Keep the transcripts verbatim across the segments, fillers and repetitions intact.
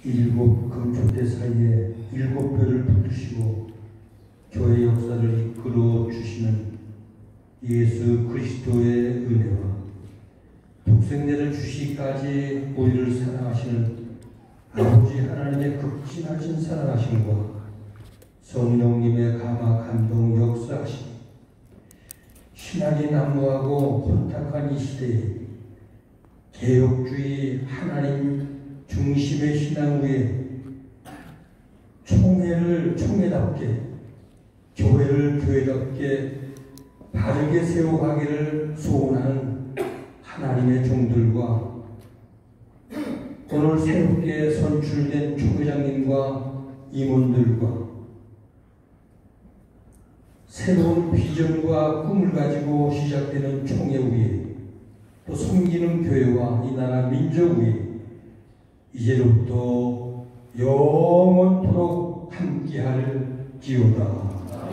일곱 금초대 사이에 일곱 별을 붙드시고 교회 역사를 이끌어 주시는 예수 그리스도의 은혜와 독생자를 주시기까지 우리를 사랑하시는 아버지 하나님의 극진하신 사랑하심과 성령님의 감화 감동 역사하심, 신학이 난무하고 혼탁한 이 시대에 개혁주의 하나님 중심의 신앙 위에 총회를 총회답게, 교회를 교회답게 바르게 세워가기를 소원하는 하나님의 종들과 오늘 새롭게 선출된 총회장님과 임원들과 새로운 비전과 꿈을 가지고 시작되는 총회 위에 또 섬기는 교회와 이 나라 민족 위에 이제로부터 영원토록 함께할 지오다.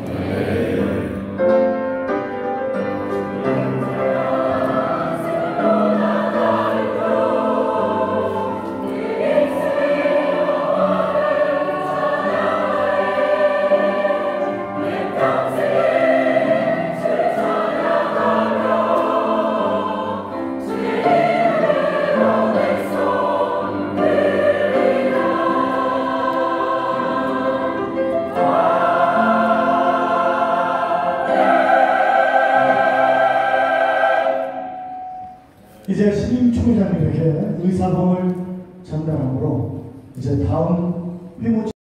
이제 신임 총회장님에게 의사봉을 전달하므로 이제 다음 회무